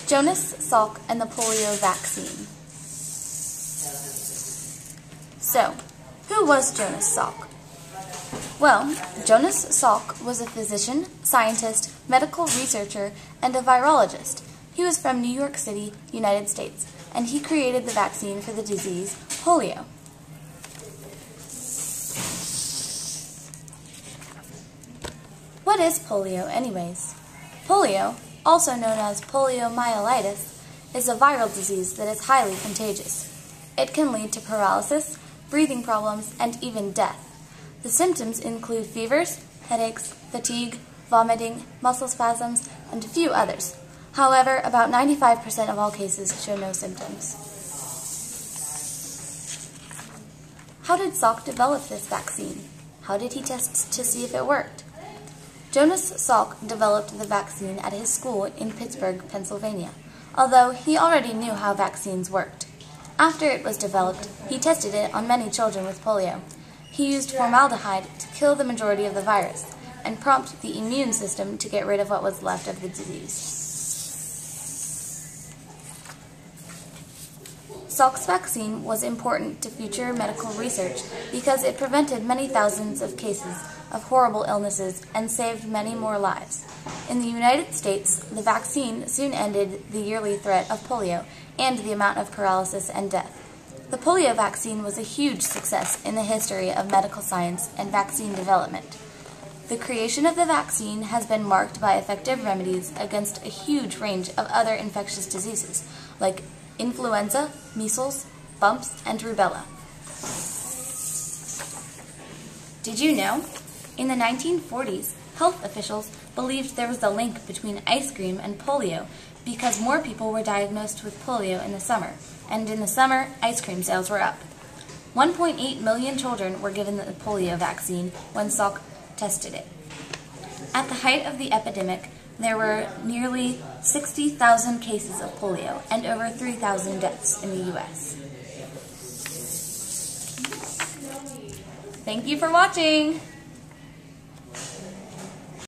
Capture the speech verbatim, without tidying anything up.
Jonas Salk and the polio vaccine. So, who was Jonas Salk? Well, Jonas Salk was a physician, scientist, medical researcher, and a virologist. He was from New York City, United States, and he created the vaccine for the disease polio. What is polio, anyways? Polio, also known as poliomyelitis, is a viral disease that is highly contagious. It can lead to paralysis, breathing problems, and even death. The symptoms include fevers, headaches, fatigue, vomiting, muscle spasms, and a few others. However, about ninety-five percent of all cases show no symptoms. How did Salk develop this vaccine? How did he test to see if it worked? Jonas Salk developed the vaccine at his school in Pittsburgh, Pennsylvania, although he already knew how vaccines worked. After it was developed, he tested it on many children with polio. He used formaldehyde to kill the majority of the virus and prompt the immune system to get rid of what was left of the disease. Salk's vaccine was important to future medical research because it prevented many thousands of cases of horrible illnesses and saved many more lives. In the United States, the vaccine soon ended the yearly threat of polio and the amount of paralysis and death. The polio vaccine was a huge success in the history of medical science and vaccine development. The creation of the vaccine has been marked by effective remedies against a huge range of other infectious diseases, like influenza, measles, bumps, and rubella. Did you know? In the nineteen forties, health officials believed there was a link between ice cream and polio because more people were diagnosed with polio in the summer, and in the summer, ice cream sales were up. one point eight million children were given the polio vaccine when Salk tested it. At the height of the epidemic, there were nearly sixty thousand cases of polio and over three thousand deaths in the U S Thank you for watching!